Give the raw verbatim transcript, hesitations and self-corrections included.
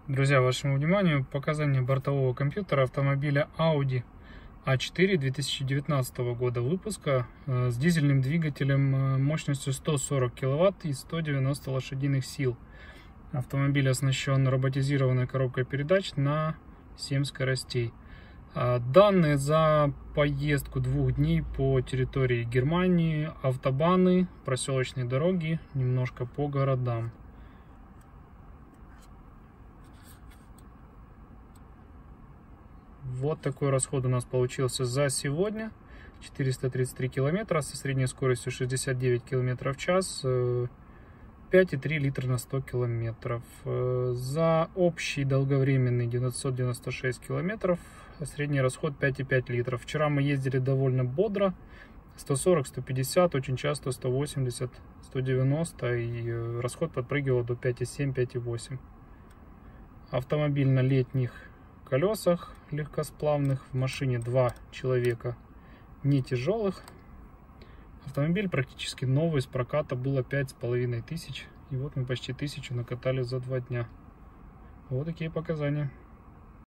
Друзья, вашему вниманию показания бортового компьютера автомобиля Audi а четыре две тысячи девятнадцатого года выпуска с дизельным двигателем мощностью сто сорок киловатт и сто девяносто лошадиных сил. Автомобиль оснащен роботизированной коробкой передач на семь скоростей. Данные за поездку двух дней по территории Германии, автобаны, проселочные дороги, немножко по городам. Вот такой расход у нас получился за сегодня. четыреста тридцать три километра со средней скоростью шестьдесят девять километров в час. пять и три литра на сто километров. За общий долговременный девятьсот девяносто шесть километров. Средний расход пять и пять литров. Вчера мы ездили довольно бодро. сто сорок, сто пятьдесят, очень часто сто восемьдесят, сто девяносто. И расход подпрыгивал до пять и семь, пять и восемь. Автомобиль на летних колесах легкосплавных, в машине два человека, не тяжелых. Автомобиль практически новый, с проката было пять с половиной тысяч, и вот мы почти тысячу накатали за два дня. Вот такие показания.